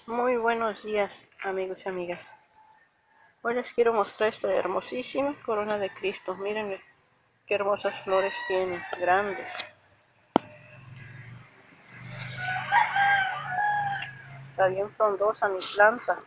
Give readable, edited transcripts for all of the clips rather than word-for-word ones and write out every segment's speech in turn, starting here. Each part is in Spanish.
Muy buenos días, amigos y amigas. Hoy les quiero mostrar esta hermosísima corona de Cristo. Miren qué hermosas flores tiene, grandes. Está bien frondosa mi planta.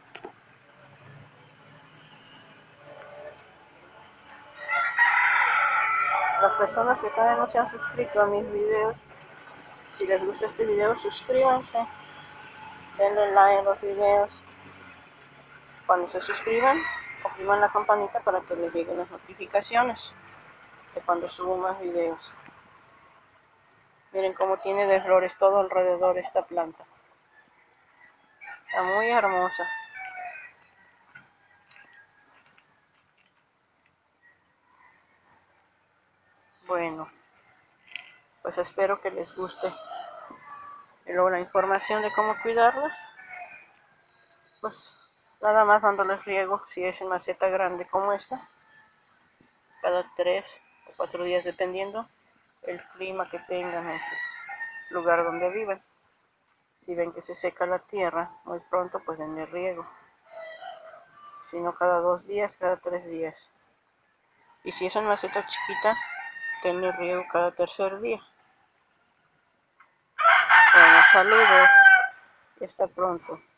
Las personas que todavía no se han suscrito a mis videos, si les gusta este video, suscríbanse. Denle like a los videos. Cuando se suscriban, opriman la campanita para que les lleguen las notificaciones de cuando subo más videos. Miren cómo tiene de flores todo alrededor esta planta. Está muy hermosa. Bueno, pues espero que les guste. Y luego la información de cómo cuidarlas, pues nada más dándoles riego, si es en maceta grande como esta, cada 3 o 4 días dependiendo el clima que tengan en su lugar donde viven. Si ven que se seca la tierra muy pronto, pues denle riego. Si no, cada 2 días, cada 3 días. Y si es en maceta chiquita, denle riego cada tercer día. Bueno, saludos y hasta pronto.